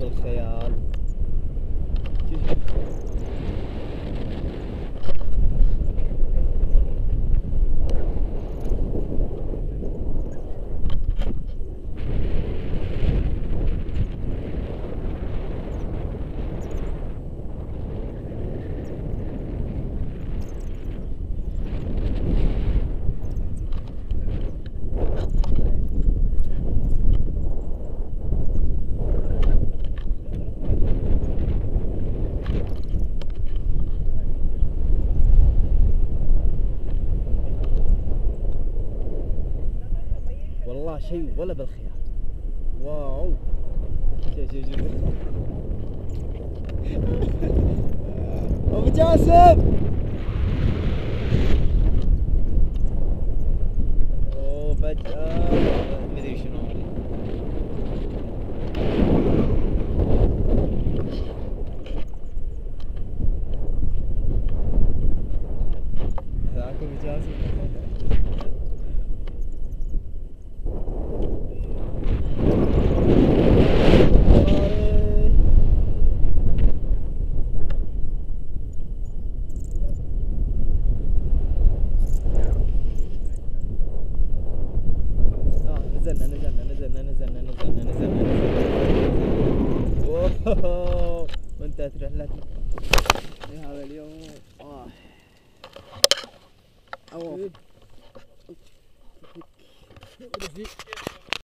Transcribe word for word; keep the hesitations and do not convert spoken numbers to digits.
بالخيال. والله شيء ولا بالخيال. واو شوف شوف شوف ابو جاسم. اوه فجأة مدري شنو. هذاك ابو جاسم. نزلنا نزلنا نزلنا نزلنا نزلنا نزلنا اوه وانتهت رحلتنا لهذا اليوم. آه. أوه.